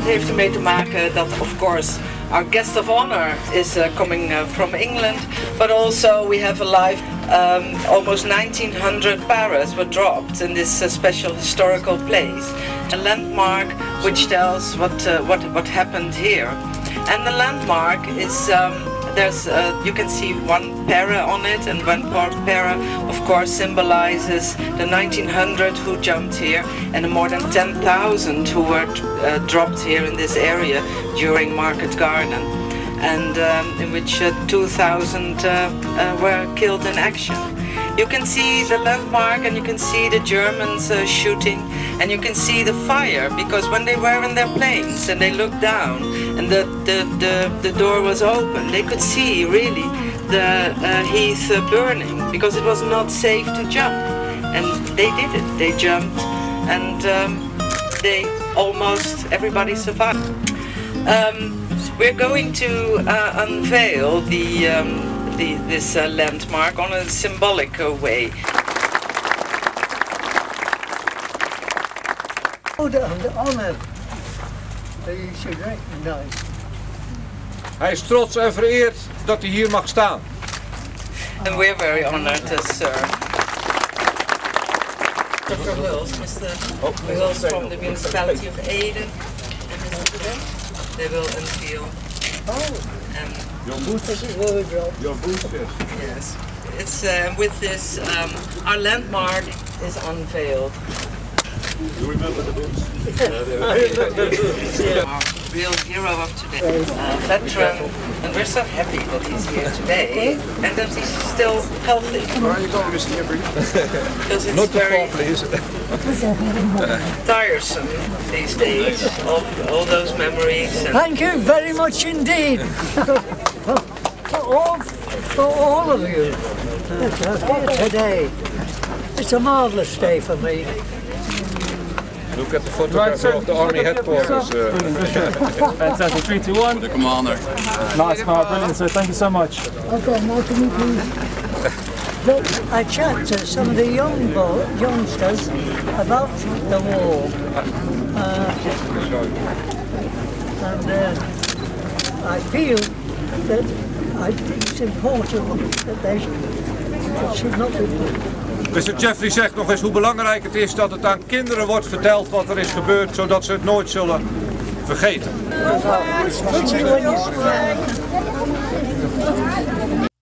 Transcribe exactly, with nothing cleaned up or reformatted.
dat heeft ermee te maken dat, of course, our guest of honor is uh, coming uh, from England, but also we have a live, um, almost nineteen hundred parrots were dropped in this uh, special historical place. A landmark which tells what, uh, what, what happened here. And the landmark is, um, there's, uh, you can see one parrot on it, and one parrot of course symbolizes the nineteen hundred who jumped here, and the more than ten thousand who were uh, dropped here in this area during Market Garden, and um, in which uh, two thousand uh, uh, were killed in action. You can see the landmark, and you can see the Germans uh, shooting, and you can see the fire, because when they were in their planes and they looked down and the, the, the, the door was open, they could see really the uh, heath uh, burning, because it was not safe to jump. And they did it, they jumped, and um, they almost, everybody survived. Um, we're going to uh, unveil the um, The, this uh, landmark on a symbolic uh, way. Oh, the, the honor that you should recognize. Hij is trots en vereerd dat hij hier mag staan. And we're very honored to serve. Mister Wills, Mister Wills from the municipality of Ede. They will unveil. Oh. And Your boots. This is where we drop. Your boots. yes, it's uh, with this, um, our landmark is unveiled. You remember the boots? Our real hero of today, uh, veteran, and we're so happy that he's here today and that he's still healthy. Where are you going, Mister Jeffrey? Because it's Not too very far, please. tiresome these days, all, all those memories. And Thank you very much indeed for, for, all, for all of you that are here today. It's a marvellous day for me. Look at the photograph of the army headquarters. Uh. Fantastic. Three, two, one. The commander. Nice, no, brilliant, sir. Thank you so much. Okay, now can you please? Look, I chat to some of the young bo youngsters about the war. Uh, and uh, I feel that I think it's important that they it should not be. Mister Jeffrey zegt nog eens hoe belangrijk het is dat het aan kinderen wordt verteld wat er is gebeurd, zodat ze het nooit zullen vergeten.